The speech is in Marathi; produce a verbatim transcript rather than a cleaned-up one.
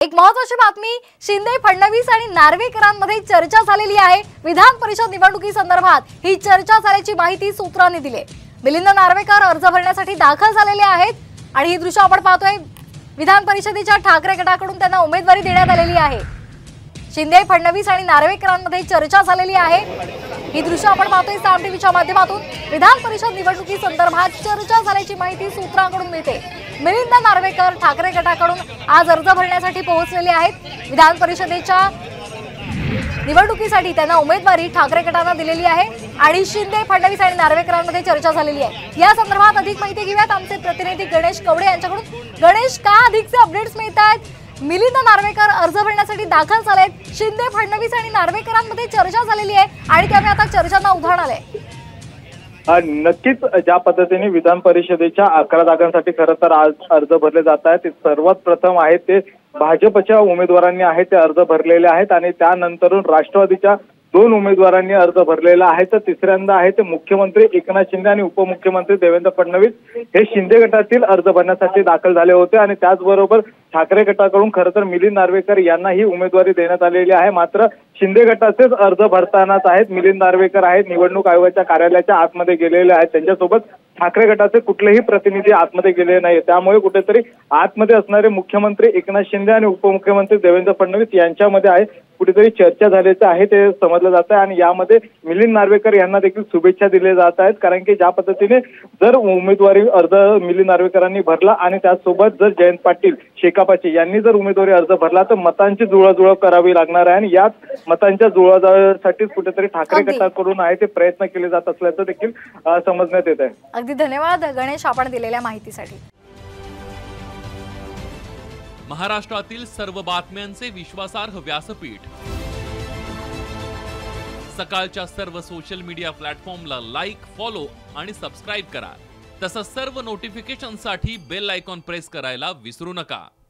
एक महत्त्वाची बातमी, शिंदे फडणवीस आणि नार्वेकरांमध्ये चर्चा झालेली आहे। विधान परिषद निवडणुकी संदर्भात ही चर्चा झाल्याची माहिती सूत्रांनी दिली। मिलिंद नार्वेकर अर्ज भरण्यासाठी दाखल झालेले आहेत आणि ही दृश्य आपण पाहतोय। विधान परिषदेच्या ठाकरे गटाकडून त्यांना उमेदवारी देण्यात आलेली आहे। शिंदे फडणवीस आणि नार्वेकरांमध्ये चर्चा झालेली आहे। ही दृश्य आपण पाहतोय साम टीव्हीच्या माध्यमातून। विधान परिषद निवडणुकी संदर्भात चर्चा झाल्याची माहिती सूत्रांकडून मिळते। मिलिंद नार्वेकर ठाकरे गटाकडून आज अर्ज भरण्यासाठी पोहोचलेले आहेत। विधान परिषदेच्या निवडणुकीसाठी त्यांना उमेदवारी ठाकरे गटाने दिलेली आहे आणि शिंदे फडणवीस आणि नार्वेकरांमध्ये चर्चा झालेली आहे। या संदर्भात अधिक माहिती घेऊयात आमचे प्रतिनिधी गणेश कवडे यांच्याकडून। गणेश, का अधिकचे अपडेट्स मिळतात? मिलिंद नार्वेकर अर्ज भरण्यासाठी दाखल झालेत, शिंदे फडणवीस आणि नार्वेकरांमध्ये चर्चा झालेली आहे आणि त्यामुळे आता चर्चांना उधाण आलंय। नक्कीच ज्या पद्धतीने विधान परिषदेच्या अकरा जागांसाठी खरं तर आज अर्ज भरले जात आहेत, सर्वात प्रथम आहे ते भाजपच्या उमेदवारांनी आहे ते अर्ज भरलेले आहेत आणि त्यानंतरून राष्ट्रवादीच्या दोन उमेदवारांनी अर्ज भरलेला आहे। तर तिसऱ्यांदा आहे ते मुख्यमंत्री एकनाथ शिंदे आणि उपमुख्यमंत्री देवेंद्र फडणवीस हे शिंदे गटातील अर्ज भरण्यासाठी दाखल झाले होते आणि त्याचबरोबर ठाकरे गटाकडून खरं तर मिलिंद नार्वेकर यांना ही उमेदवारी देण्यात आलेली आहे। मात्र शिंदे गटाचेच अर्ज भरतानाच आहेत मिलिंद नार्वेकर आहेत निवडणूक आयोगाच्या कार्यालयाच्या आतमध्ये गेलेले आहेत, त्यांच्यासोबत ठाकरे गटाचे कुठलेही प्रतिनिधी आतमध्ये गेले नाही। त्यामुळे कुठेतरी आतमध्ये असणारे मुख्यमंत्री एकनाथ शिंदे आणि उपमुख्यमंत्री देवेंद्र फडणवीस यांच्यामध्ये आहे कुठेतरी चर्चा झाल्याचं आहे ते समजलं जात आहे आणि यामध्ये मिलिंद नार्वेकर यांना देखील शुभेच्छा दिल्या जात आहेत। कारण की ज्या पद्धतीने जर उमेदवारी अर्ज मिलिंद नार्वेकरांनी भरला आणि त्याचसोबत जर जयंत पाटील शेकापाची यांनी जर उमेदवारी अर्ज भरला तर मतांची जुळवाजुळव करावी लागणार आहे आणि याच मतांच्या जुळवाजुळवासाठी कुठेतरी ठाकरे गटाकडून आहे ते प्रयत्न केले जात असल्याचं देखील समजण्यात येत आहे। अगदी धन्यवाद गणेश आपण दिलेल्या माहितीसाठी। महाराष्ट्रातील सर्व बातम्यांचे विश्वासार्ह व्यासपीठ सकाळच्या सर्व सोशल मीडिया प्लॅटफॉर्मला लाईक, फॉलो आणि सबस्क्राइब करा। तसंच सर्व नोटिफिकेशनसाठी बेल आयकॉन प्रेस करायला विसरू नका।